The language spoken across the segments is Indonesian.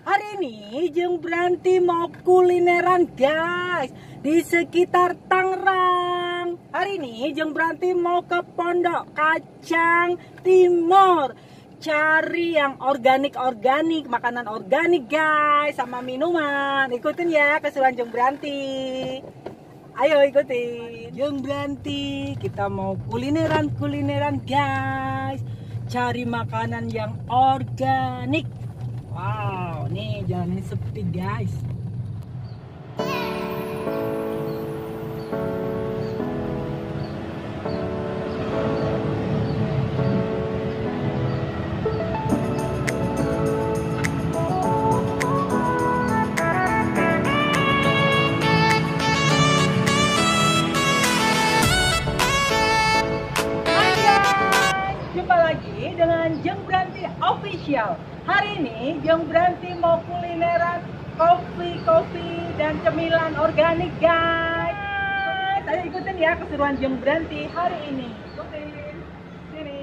Hari ini Jeng Branti mau kulineran guys di sekitar Tangerang. Hari ini Jeng Branti mau ke Pondok Kacang Timur, cari yang organik, makanan organik guys, sama minuman. Ikutin ya keseruan Jeng Branti. Ayo ikutin Jeng Branti, kita mau kulineran guys, cari makanan yang organik. Wow, nih jalannya sepi guys. Jumpa lagi dengan Jeng Branti Official. Hari ini Jeng Branti mau kulineran kopi dan cemilan organik guys. Ayo ikutin ya keseruan Jeng Branti hari ini. Ikutin sini.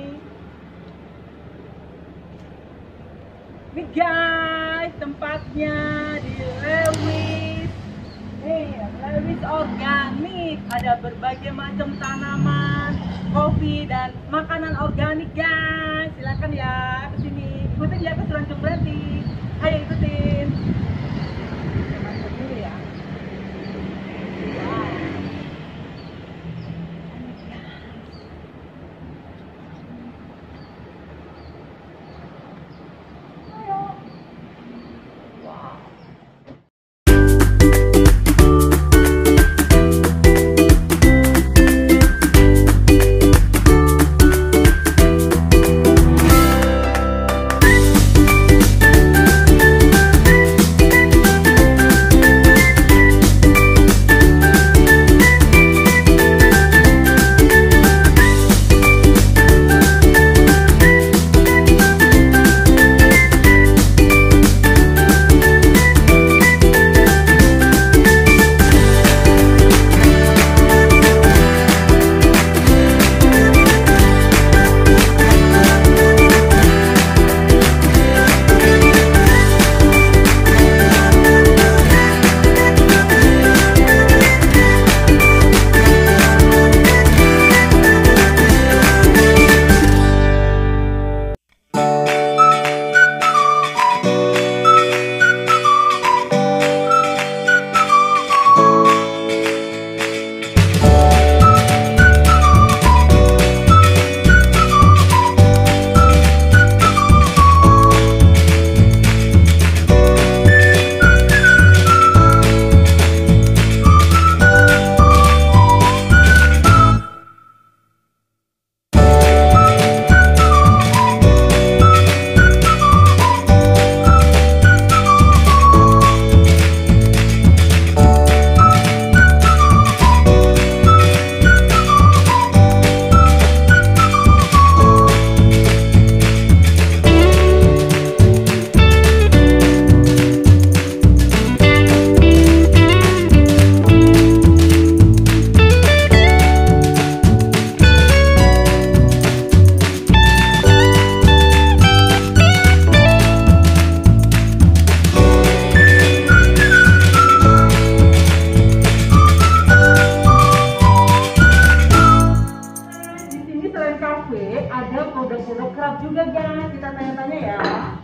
Nih guys, tempatnya di Lewis. Lewis organik. Ada berbagai macam tanaman, kopi dan makanan organik guys. Silakan ya ke sini. Ikutin ya keseruan Jeng Branti. Ayo ikutin. Masuk dulu ya. Wow. Ayo. Wow. Ada produk-produk kerap juga guys, kita tanya-tanya ya.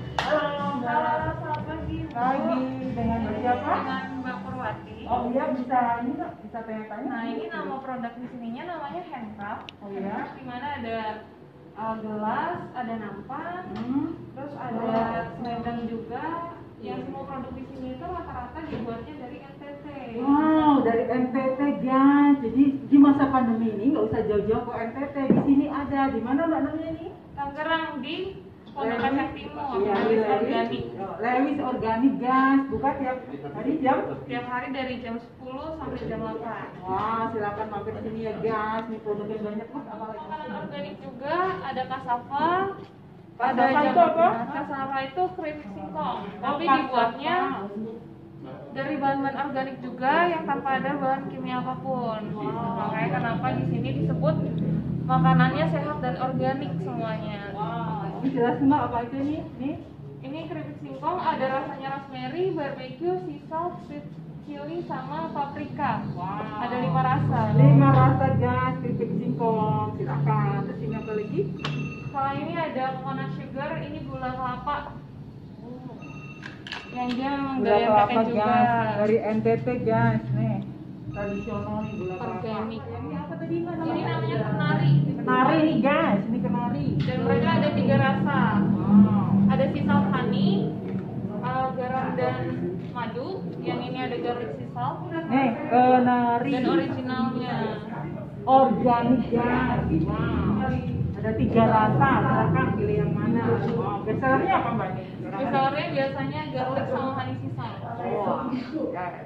Halo Mbak. Selamat pagi. Pagi, dengan siapa? Dengan Mbak Purwati. Oh iya, bisa tanya-tanya. Nah, ini nama produk di sininya namanya handcraft. Oh iya. Di mana ada gelas, ada nampan, terus ada selendang juga. Yang semua produk di sini itu rata-rata dibuatnya dari NTT. Wow, dari NTT guys. Jadi di masa pandemi ini nggak usah jauh-jauh ke NTT. Di sini ada. Di mana Mbak namanya nih? Tangerang di Pondok Kacang Timur. Iya, Lewis organik. Lewis organik guys. Buka tiap hari jam? Tiap hari dari jam 10 sampai jam 8. Wah, silakan mampir di sini ya guys. Ini produknya banyak mas. Makanan organik juga, ada kasava. Kasava itu apa? Kasava itu keripik singkong, tapi dibuatnya dari bahan-bahan organik juga yang tanpa ada bahan kimia apapun. Makanya kenapa di sini disebut makanannya sehat dan organik semuanya. Wow, ini jelas Mbak apa itu nih? Nih. Ini keripik singkong ada rasanya rosemary, barbecue, sea salt, sweet chili sama paprika. Wow. Ada 5 rasa. 5 rasa guys, keripik singkong. Silakan. Terus ini apa lagi? Kalau ini ada coconut sugar, ini gula kelapa. Yang dia memang Gula dari kelapa NTT juga. guys, dari NTT guys, nih tradisional nih gula kelapa. Organik. Ini apa tadi Mbak? Ini namanya kenari. Kenari nih guys, ini kenari. Dan mereka ada 3 rasa. Wow. Ada sea salt honey, garam dan madu. Yang ini ada garlic sea salt. Nih kenari. Dan originalnya. Organik guys. Wow. Ada 3 rasa, silakan pilih yang mana. Wow. Bestsellernya apa Mbak? Besarnya biasanya garlic sama honey sea salt. Wow. Guys.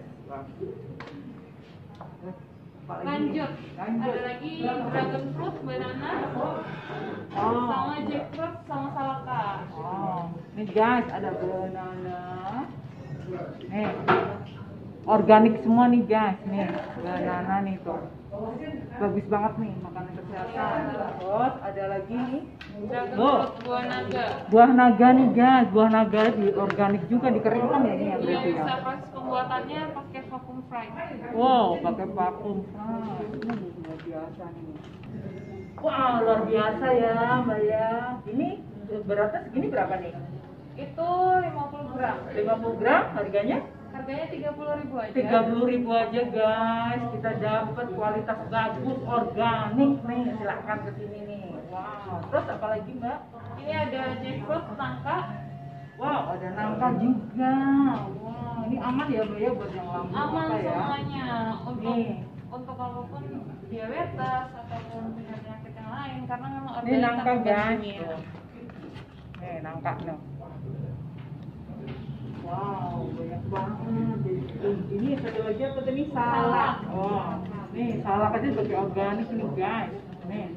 Wow. Lanjut. Lanjut. Ada lagi dragon fruit, banana, Oh. sama jackfruit sama salaka. Oh, nih guys ada banana. Nih, organik semua nih guys. Nih, banana nih tuh. Bagus banget nih makanan kesehatan. Terus ada lagi nih. Dragon Oh. fruit buah naga. Buah naga nih guys. Buah naga di organik juga dikeringkan ya ini ya Yang berarti ya. bisa proses pembuatannya pakai vacuum fry. Wow, pakai vakum. Ini luar biasa nih. Wow, luar biasa ya Mbak ya. Ini beratnya segini berapa nih? Itu 50 gram. 50 gram harganya? Harganya 30.000 aja. 30.000 aja guys. Kita dapat kualitas bagus organik nih. Silahkan ke sini nih. Wow. Terus apa lagi Mbak? Ini ada jackfruit, nangka, Wow, ada nangka juga. Wow, ini aman ya Mbak ya buat yang lambung aman apa ya? semuanya Nih. untuk apapun diabetes ataupun penyakit yang lain karena memang Ini organik nangka tanpa guys. kimia. Nih nangka nih. Wow, banyak banget. Ini satu lagi apa tadi? Salak. Oh, nih salak aja sebagai organik nih guys. Nih,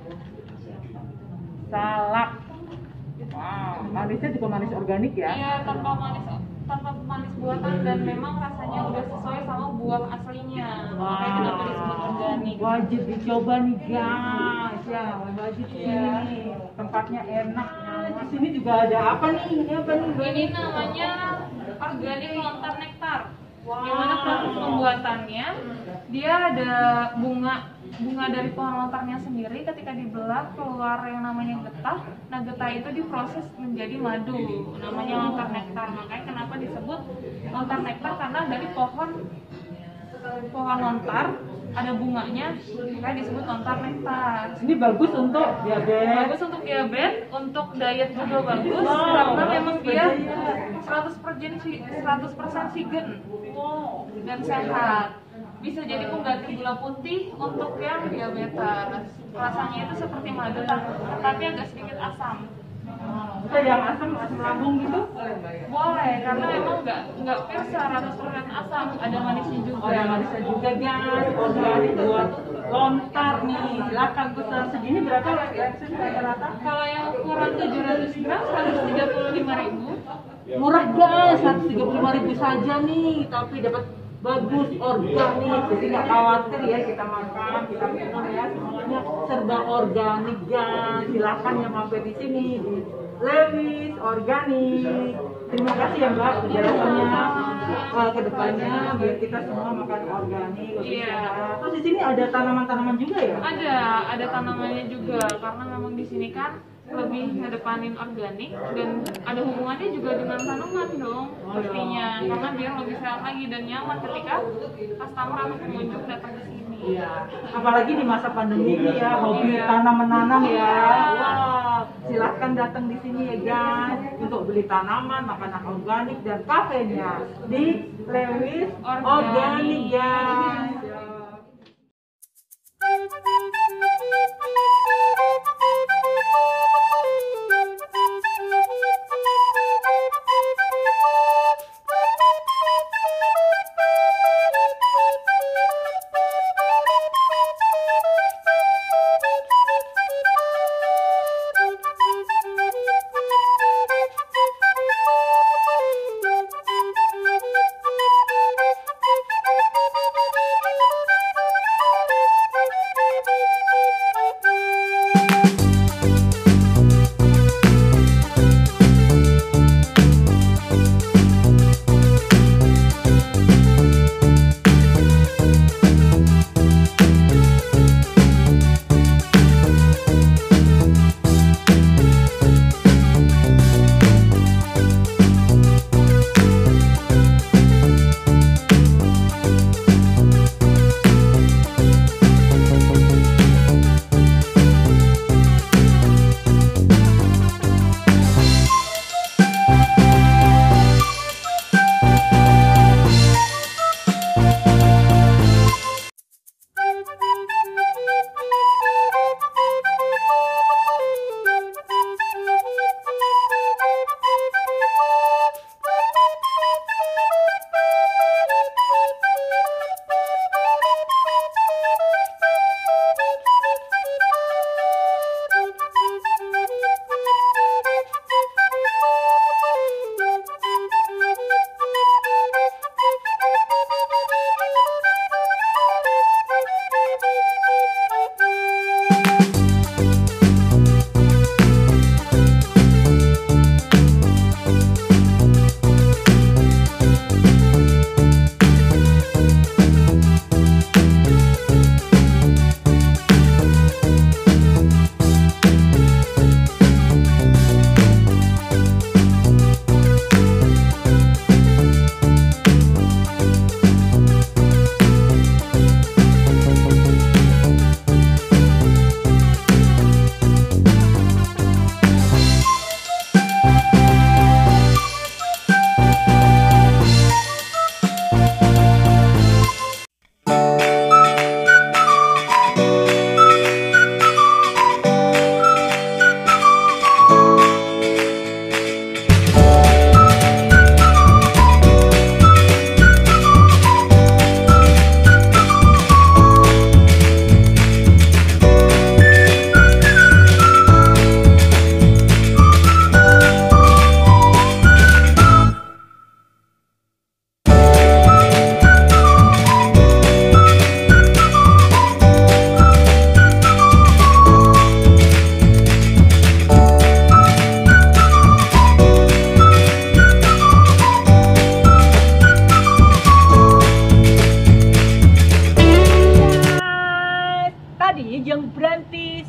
salak. Wow, manisnya juga manis organik ya? Iya, tanpa manis buatan dan memang rasanya udah sesuai sama buah aslinya. Makanya kenapa disebut organik. Wajib dicoba nih guys. Ya, wajib sini nih. Tempatnya enak. Di sini juga ada apa nih? Ini apa nih? Ini namanya organik lontar nektar. Gimana proses pembuatannya? Dia ada bunga dari pohon lontarnya sendiri. Ketika dibelah keluar yang namanya getah. Nah, getah itu diproses menjadi madu. Namanya lontar nektar. Makanya kenapa disebut lontar nektar, karena dari pohon lontar ada bunganya, makanya disebut lontar nektar. Ini bagus untuk diabetes. Bagus untuk diabetes, untuk diet juga bagus, karena memang dia 100% vegan dan sehat. Bisa jadi pengganti gula putih untuk yang diabetes. Rasanya itu seperti madu, tapi agak sedikit asam. Bisa yang asam lambung gitu? Boleh, karena memang nggak pure 100% asam, ada manisnya juga. Oh, yang manisnya juga guys. Organik buat lontar nih. Silakan pesan segini berapa rata-rata? Kalau yang ukuran 700 gram 135.000. Murah guys, 135.000 saja nih, tapi dapat bagus organik, jadi nggak khawatir ya kita makan, kita minum ya, semuanya serba organik guys. Silakan yang mampir di sini di Lewis Organik. Terima kasih ya Mbak penjelasannya ke depannya biar kita semua makan organik. Iya. Terus di sini ada tanaman-tanaman juga ya? Ada tanamannya juga, karena memang di sini kan lebih ngedepanin organik dan ada hubungannya juga dengan tanaman dong pastinya, karena biar lebih sehat lagi dan nyaman ketika customer atau pengunjung datang ke sini. Iya. Apalagi di masa pandemi ini ya, hobi tanam menanam ya. Wow, silahkan datang di sini ya guys untuk beli tanaman, makanan organik dan kafenya di Lewis Organik guys.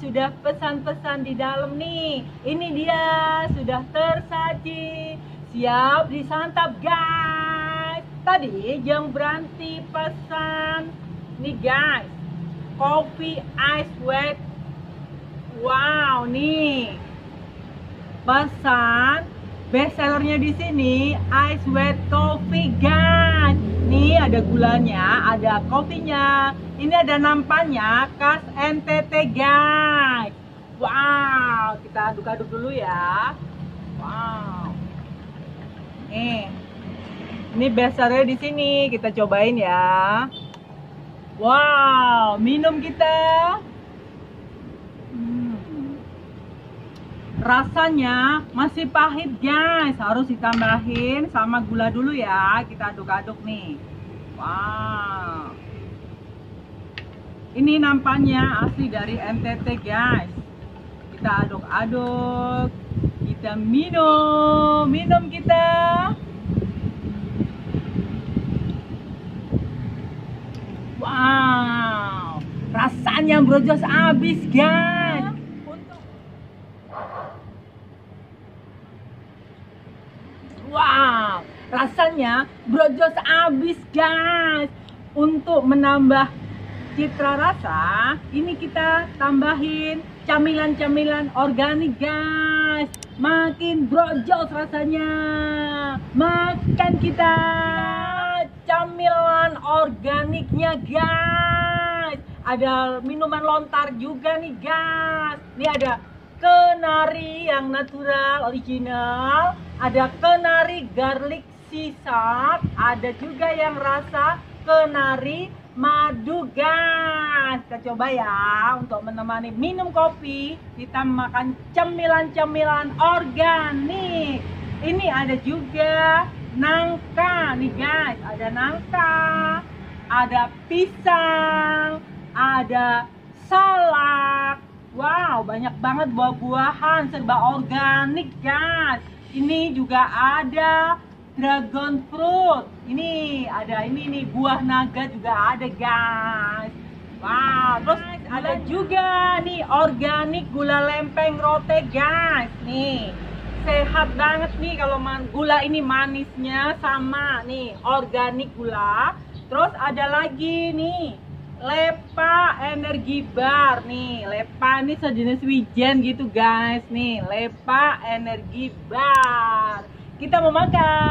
sudah pesan-pesan di dalam nih. Ini dia sudah tersaji, siap disantap guys. Tadi Jeng Branti pesan nih guys, kopi ice wet. Wow, nih pesan best sellernya di sini ice wet coffee guys. Nih ada gulanya, ada kopinya, ini ada nampannya khas NTT guys. Wow, kita aduk-aduk dulu ya. Wow, ini best sellernya di sini, kita cobain ya. Wow, minum kita. Rasanya masih pahit guys, harus ditambahin sama gula dulu ya. Kita aduk-aduk nih. Wow, ini nampaknya asli dari NTT guys. Kita aduk-aduk, kita minum kita. Wow, rasanya brojos abis guys. Wow, rasanya brojos abis guys. Untuk menambah citra rasa, ini kita tambahin camilan-camilan organik guys. Makin brojos rasanya. Makan kita camilan organiknya guys. Ada minuman lontar juga nih guys. Ini ada kenari yang natural original, ada kenari garlic sea salt, ada juga yang rasa kenari madu guys. Kita coba ya, untuk menemani minum kopi kita makan cemilan-cemilan organik. Ini ada juga nangka nih guys, ada nangka, ada pisang, ada salak. Wow, banyak banget buah-buahan serba organik guys. Ini juga ada dragon fruit. Ini ada ini nih, buah naga juga ada guys. Wow, terus ada juga nih organik gula lempeng rote guys. Nih, sehat banget nih kalau gula ini manisnya sama nih, organik gula. Terus ada lagi nih Lepa Energi Bar nih. Lepa ini sejenis wijen gitu guys. Nih, Lepa Energi Bar. Kita mau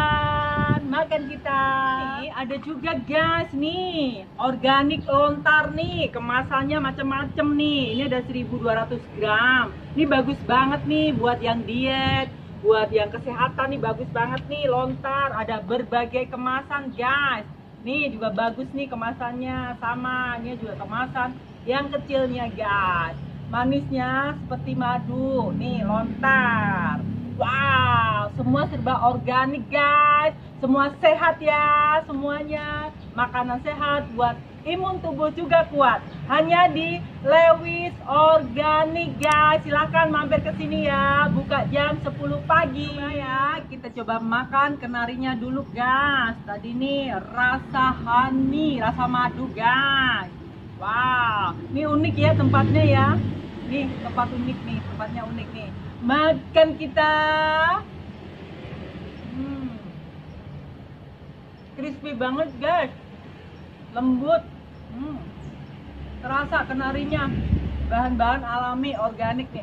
makan kita. Nih, ada juga guys nih, organik lontar nih. Kemasannya macam-macam nih. Ini ada 1200 gram. Ini bagus banget nih buat yang diet, buat yang kesehatan nih, bagus banget nih lontar. Ada berbagai kemasan guys. Nih juga bagus nih kemasannya, sama ini juga kemasan yang kecilnya guys. Manisnya seperti madu nih, lontar. Wow, semua serba organik guys. Semua sehat ya, semuanya makanan sehat buat imun tubuh juga kuat. Hanya di Lewis Organik guys. Silahkan mampir ke sini ya. Buka jam 10 pagi ya. Kita coba makan kenarinya dulu guys. Tadi nih rasa honey, rasa madu guys. Wow, ini unik ya tempatnya ya. Nih tempat unik nih, tempatnya unik nih. Makan kita. Crispy banget guys, lembut. Terasa kenarinya, bahan-bahan alami organik nih.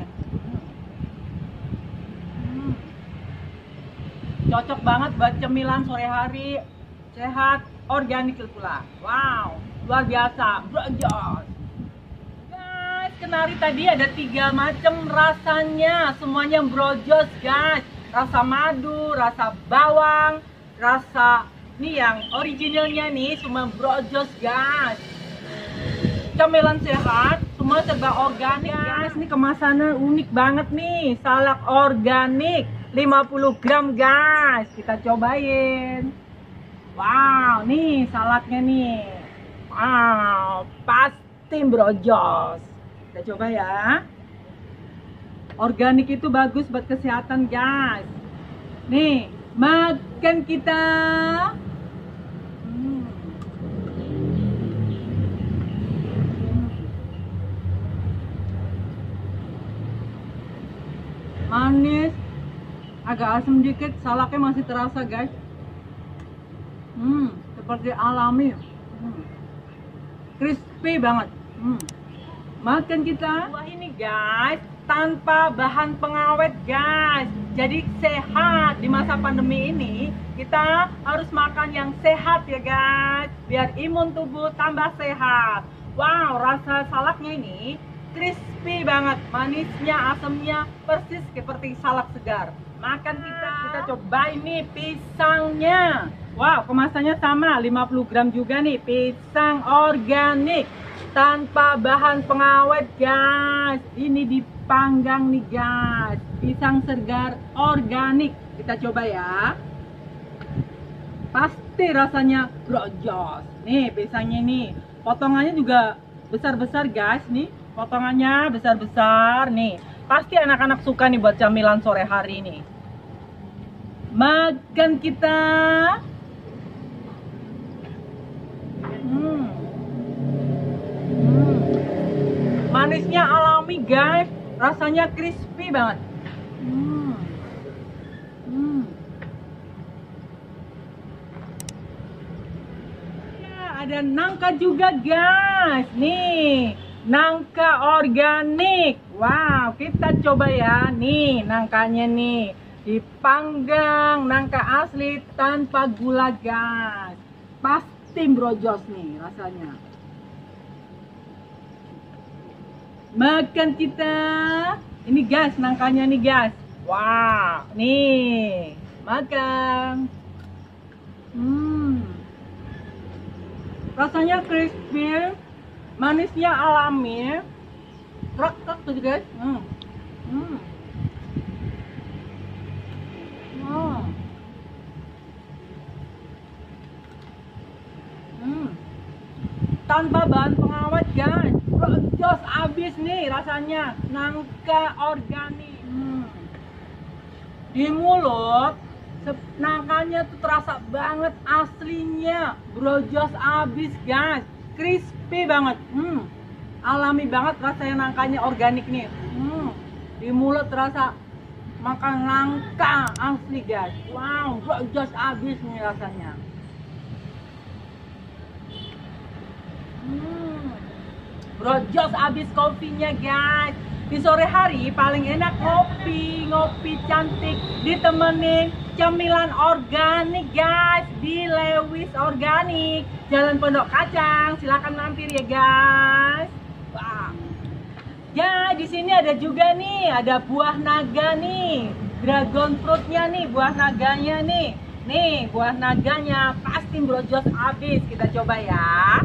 Cocok banget buat cemilan sore hari, sehat, organik pula. Wow, luar biasa, brojos. Guys, kenari tadi ada 3 macam rasanya, semuanya brojos guys. Rasa madu, rasa bawang, rasa nih yang originalnya nih semua brojos guys. Camilan sehat, semua serba organik guys. Ini kemasannya unik banget nih, salak organik 50 gram guys. Kita cobain. Wow, nih salaknya nih. Wow, pasti brojos. Kita coba ya. Organik itu bagus buat kesehatan guys. Nih, makan kita. manis, agak asam dikit, salaknya masih terasa guys. Seperti alami. Crispy banget. Makan kita. Wah ini guys, tanpa bahan pengawet guys. Jadi sehat di masa pandemi ini. Kita harus makan yang sehat ya guys, biar imun tubuh tambah sehat. Wow, rasa salaknya ini crispy banget, manisnya, asamnya persis seperti salak segar. Makan kita coba ini pisangnya. Wow, kemasannya sama, 50 gram juga nih, pisang organik tanpa bahan pengawet guys. Ini dipanggang nih guys, pisang segar organik. Kita coba ya. Pasti rasanya brojos. Nih pisangnya nih, potongannya juga besar-besar guys. Nih potongannya besar-besar nih. Pasti anak-anak suka nih buat camilan sore hari nih. Makan kita. Manisnya alami guys, rasanya crispy banget. Ada nangka juga guys, nih nangka organik. Wow, kita coba ya. Nih nangkanya nih dipanggang, nangka asli tanpa gula guys. Pasti brojos nih rasanya. Makan kita. Ini guys nangkanya nih guys. Wow, nih makan. Rasanya crispy, manisnya alami, rak-rak tuh guys. Tanpa bahan pengawet guys, brojos abis nih rasanya, nangka organik. Di mulut nangkanya tuh terasa banget aslinya, brojos abis guys, crispy banget, alami banget rasanya, nangkanya organik nih. Di mulut terasa makan nangka asli guys. Wow, brojos abis nih rasanya. Brojos abis kopinya guys. Di sore hari paling enak ngopi cantik ditemenin cemilan organik guys di Lewis Organik, Jalan Pondok Kacang. Silakan mampir ya guys. Wah. Ya di sini ada juga nih, ada buah naga nih, dragon fruitnya nih, buah naganya nih. Nih buah naganya pasti brojos abis. Kita coba ya.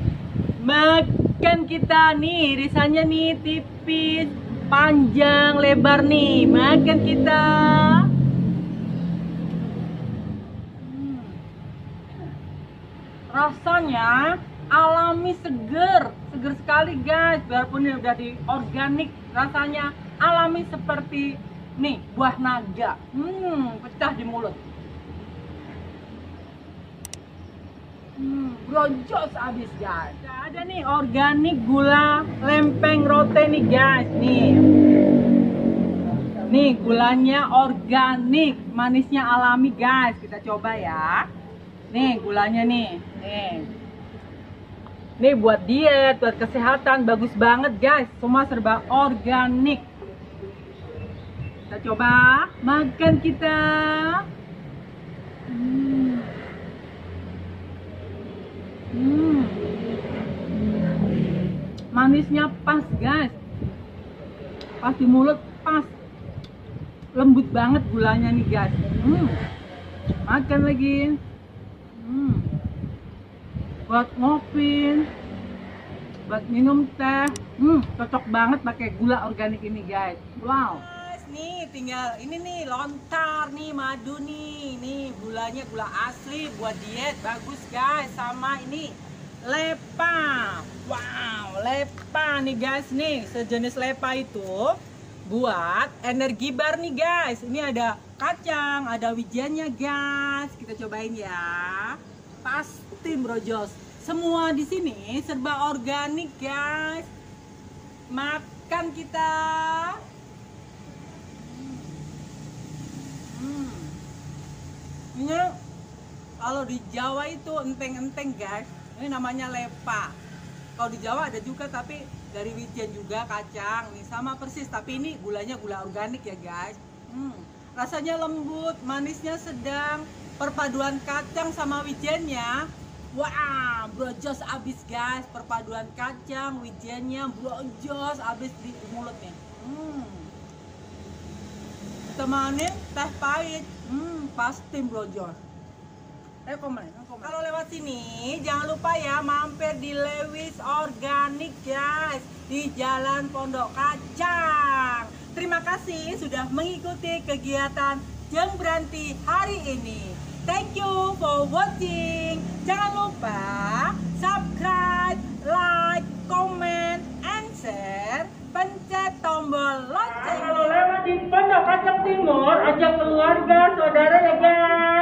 Makan kita nih, irisannya nih tipis, panjang, lebar nih. Makan kita. Rasanya alami, seger sekali guys. Biarpun ini udah di organik, rasanya alami seperti nih buah naga. Pecah di mulut. Brojos abis guys. Ada nih organik gula lempeng rote nih guys. Nih gulanya organik, manisnya alami guys. Kita coba ya. Nih gulanya nih. Nih buat diet, buat kesehatan bagus banget guys. Semua serba organik. Kita coba makan kita. Manisnya pas guys, pas di mulut, pas lembut banget gulanya nih guys. Makan lagi. Buat ngopi, buat minum teh, cocok banget pakai gula organik ini guys. Wow. Nih tinggal ini nih lontar nih, madu nih gulanya gula asli buat diet, bagus guys. Sama ini lepa. Wow, lepa nih guys, nih sejenis lepa itu buat energi bar nih guys. Ini ada kacang, ada wijennya guys. Kita cobain ya. Pasti brojos. Semua di sini serba organik guys. Makan kita. Ini kalau di Jawa itu enteng-enteng guys. Ini namanya lepa. Kalau di Jawa ada juga tapi dari wijen juga kacang. Nih sama persis tapi ini gulanya gula organik ya guys. Rasanya lembut, manisnya sedang. Perpaduan kacang sama wijennya, wah, brojos abis guys. Perpaduan kacang, wijennya brojos abis di mulut nih. Temanin teh pahit, pasti brojos. Rekomen. Kalau lewat sini jangan lupa ya mampir di Lewis Organik guys di Jalan Pondok Kacang. Terima kasih sudah mengikuti kegiatan Jeng Branti hari ini. Thank you for watching. Jangan lupa subscribe, like, comment, and share. Pencet tombol lonceng. Kalau lewat di Pondok Kacang Timur, ajak keluarga, saudara ya guys.